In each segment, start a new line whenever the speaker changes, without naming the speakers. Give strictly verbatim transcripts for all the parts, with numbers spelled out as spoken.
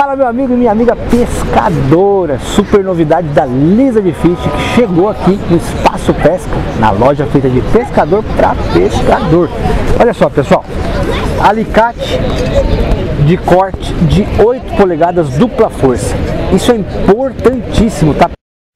Fala meu amigo e minha amiga pescadora, super novidade da Lisa de Fish que chegou aqui no Espaço Pesca, na loja feita de pescador para pescador. Olha só pessoal, alicate de corte de oito polegadas dupla força, isso é importantíssimo, tá?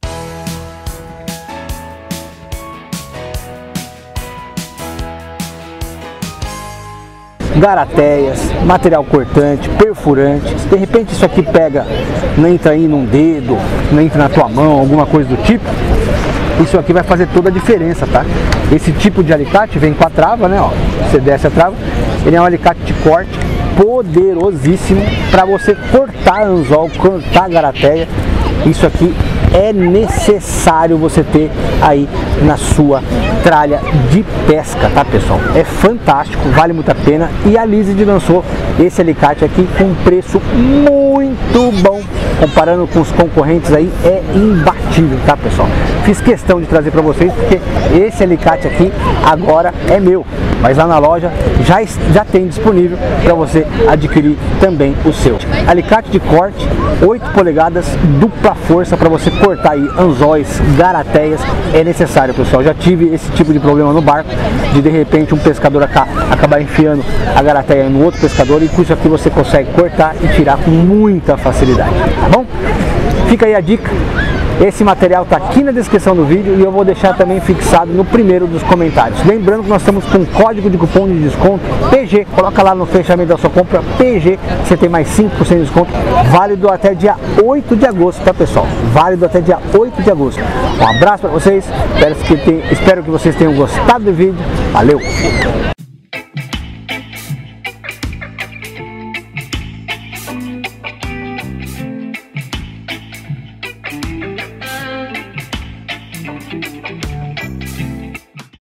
Garateias, material cortante, perfurante. De repente isso aqui pega, não entra aí num dedo, não entra na tua mão, alguma coisa do tipo. Isso aqui vai fazer toda a diferença, tá? Esse tipo de alicate vem com a trava, né? Ó, você desce a trava, ele é um alicate de corte poderosíssimo para você cortar anzol, cortar garateia. Isso aqui é necessário você ter aí na sua tralha de pesca, tá pessoal? É fantástico, vale muito a pena. E a Lizard lançou esse alicate aqui com um preço muito bom, comparando com os concorrentes aí, é imbatível, tá pessoal? Fiz questão de trazer para vocês porque esse alicate aqui agora é meu, mas lá na loja já, já tem disponível para você adquirir também o seu. Alicate de corte, oito polegadas, dupla força para você cortar aí anzóis, garateias, é necessário pessoal. Já tive esse tipo de problema no barco, de de repente um pescador acá, acabar enfiando a garateia no outro pescador, e com isso aqui você consegue cortar e tirar com muita facilidade, tá bom? Fica aí a dica. Esse material está aqui na descrição do vídeo e eu vou deixar também fixado no primeiro dos comentários. Lembrando que nós estamos com código de cupom de desconto P G, coloca lá no fechamento da sua compra P G, você tem mais cinco por cento de desconto, válido até dia oito de agosto, tá pessoal? Válido até dia oito de agosto. Um abraço para vocês, espero que, tenham, espero que vocês tenham gostado do vídeo, valeu!
Thank you.